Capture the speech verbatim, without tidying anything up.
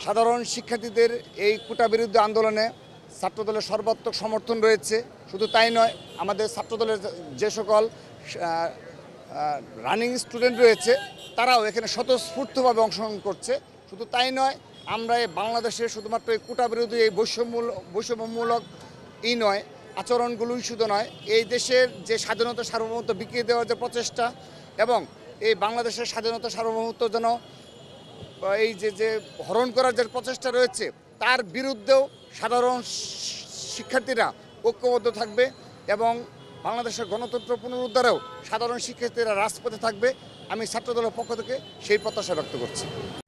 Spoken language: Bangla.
সাধারণ শিক্ষার্থীদের এই কোটা বিরুদ্ধে আন্দোলনে ছাত্রদলের সর্বাত্মক সমর্থন রয়েছে। শুধু তাই নয়, আমাদের ছাত্রদলের যে সকল রানিং স্টুডেন্ট রয়েছে তারাও এখানে স্বতঃস্ফূর্তভাবে অংশগ্রহণ করছে। শুধু তাই নয়, আমরা এই বাংলাদেশে শুধুমাত্র এই কোটা বিরোধী এই বৈষম্যমূলক বৈষম্যমূলক ই নয় আচরণগুলোই শুধু নয়, এই দেশের যে স্বাধীনতা সার্বভৌমত্ব বিকিয়ে দেওয়ার যে প্রচেষ্টা এবং এই বাংলাদেশের স্বাধীনতা সার্বভৌমত্ব যেন এই যে যে হরণ করার যে প্রচেষ্টা রয়েছে তার বিরুদ্ধেও সাধারণ শিক্ষার্থীরা ঐক্যবদ্ধ থাকবে এবং বাংলাদেশের গণতন্ত্র পুনরুদ্ধারেও সাধারণ শিক্ষার্থীরা রাজপথে থাকবে। আমি ছাত্রদলের পক্ষ থেকে সেই প্রত্যাশা ব্যক্ত করছি।